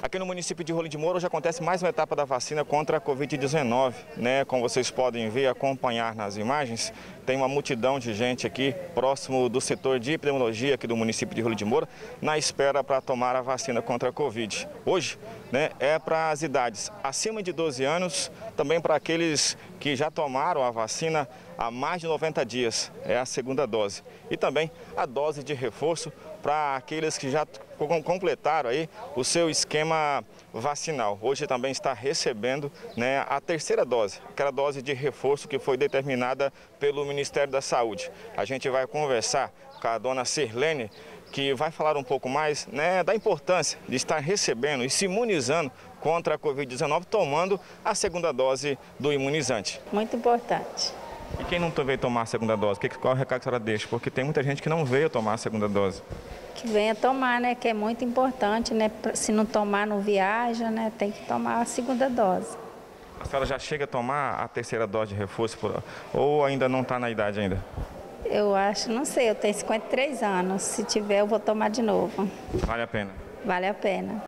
Aqui no município de Rolim de Moura hoje acontece mais uma etapa da vacina contra a Covid-19, né? Como vocês podem ver, acompanhar nas imagens, tem uma multidão de gente aqui próximo do setor de epidemiologia aqui do município de Rolim de Moura, na espera para tomar a vacina contra a Covid. Hoje, né, é para as idades acima de 12 anos, também para aqueles que já tomaram a vacina há mais de 90 dias, é a segunda dose. E também a dose de reforço para aqueles que já completaram aí o seu esquema vacinal. Hoje também está recebendo, né, a terceira dose, aquela dose de reforço que foi determinada pelo Ministério da Saúde. A gente vai conversar com a dona Sirlene, que vai falar um pouco mais, né, da importância de estar recebendo e se imunizando contra a Covid-19, tomando a segunda dose do imunizante. Muito importante. E quem não veio tomar a segunda dose, qual é o recado que a senhora deixa? Porque tem muita gente que não veio tomar a segunda dose. Que venha tomar, né? Que é muito importante, né? Se não tomar, não viaja, né? Tem que tomar a segunda dose. A senhora já chega a tomar a terceira dose de reforço ou ainda não está na idade ainda? Eu acho, não sei, eu tenho 53 anos. Se tiver, eu vou tomar de novo. Vale a pena? Vale a pena.